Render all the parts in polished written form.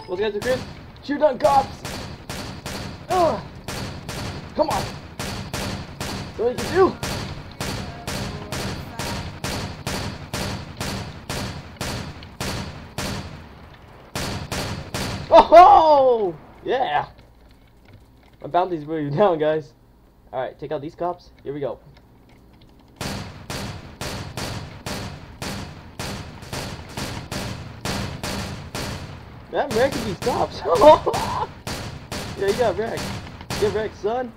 What's the guys do, Chris? Shoot on cops! Ugh! Come on! That's what you can do! Oh! Yeah! My bounty's really down, guys. Alright, take out these cops. Here we go. I'm wrecking these cops. Yeah, you got wrecked. Get wrecked, son.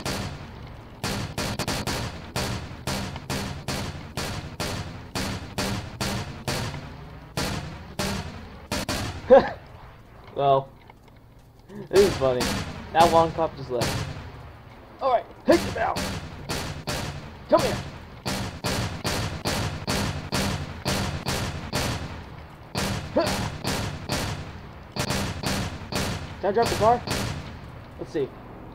Well, this is funny. That one cop just left. Alright, take him out. Come here. Can I drive the car? Let's see.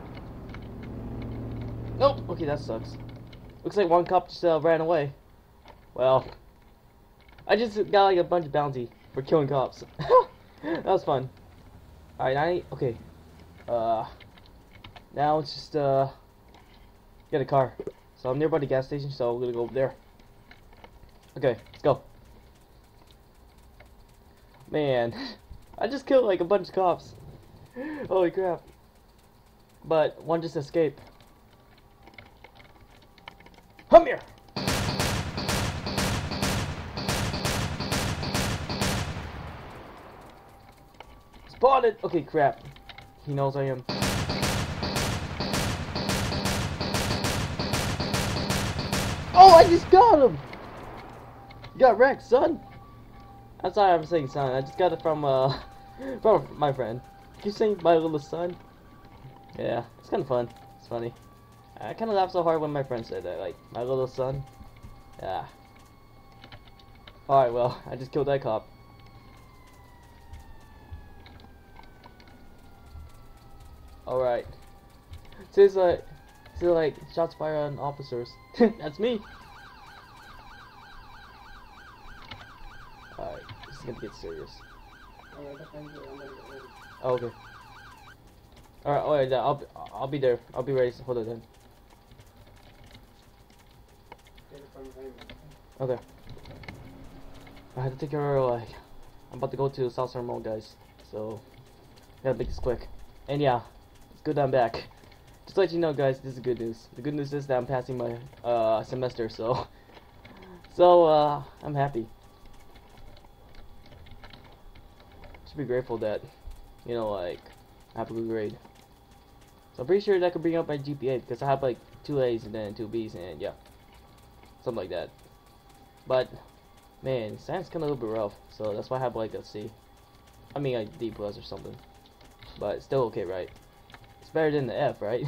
Nope. Okay, that sucks. Looks like one cop just ran away. Well, I just got like a bunch of bounty for killing cops. That was fun. Alright, okay. Now let's just get a car. So I'm nearby the gas station, so we're gonna go over there. Okay, let's go. Man, I just killed like a bunch of cops. Holy crap. But one just escaped. Come here! Spotted! Okay, crap. He knows I am. Oh, I just got him! You got wrecked, son! I'm sorry I'm saying son. I just got it from my friend. Keep saying my little son. Yeah, it's kind of fun. It's funny. I kind of laughed so hard when my friend said that, like, my little son. Yeah. Alright, well, I just killed that cop. Alright. Says like shots fired on officers. That's me. Alright, this is gonna get serious. Oh, okay. Alright, oh yeah, I'll be there. I'll be ready. Hold on then. Okay. I had to take care of, like, I'm about to go to South Star Mall, guys. So gotta make this quick. And yeah, it's good I'm back. Just to let you know, guys, this is good news. The good news is that I'm passing my semester, so I'm happy. Should be grateful that, you know, like, I have a good grade. So I'm pretty sure that could bring up my GPA because I have like 2 A's and then 2 B's and yeah, something like that. But man, science kind of a little bit rough, so that's why I have like a C. I mean like D plus or something. But it's still okay, right? It's better than the F, right?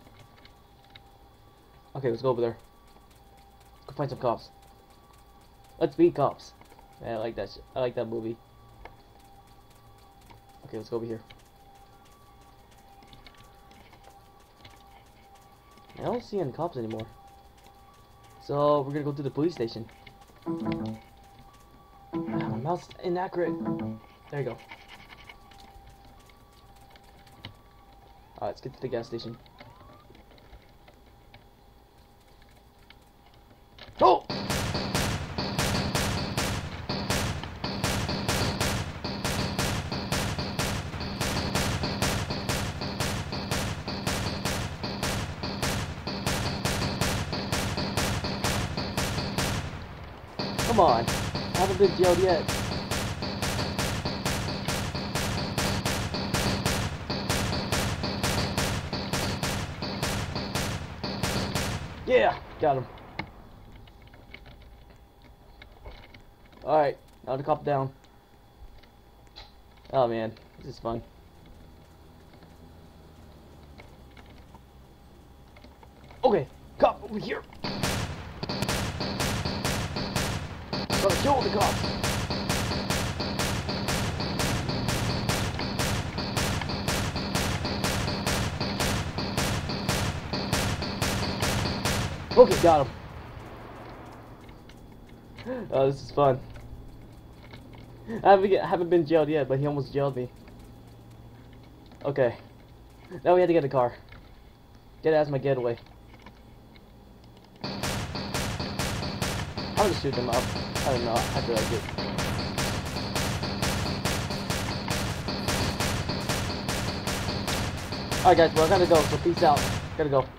Okay, let's go over there. Let's go find some cops. Let's be cops. Man, I like that. I like that movie. Okay, let's go over here. I don't see any cops anymore. So we're gonna go to the police station. My mouse is inaccurate. There you go. Alright, let's get to the gas station. Oh! Come on, I haven't been jailed yet. Yeah, got him. Alright, now the cop down. Oh man, this is fun. Okay, cop over here. Gotta kill the cops. Okay, got him. Oh, this is fun. I haven't been jailed yet, but he almost jailed me. Okay. Now we have to get a car. Get it as my getaway. I'm gonna shoot them up. I don't know. I feel like it. Alright guys, well I gotta go, so peace out. Gotta go.